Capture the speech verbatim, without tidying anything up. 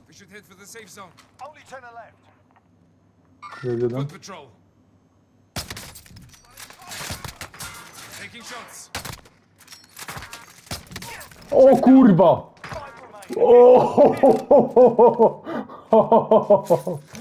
We should head for the safe zone. Only turn left. Foot patrol. Taking shots. O kurwa! O!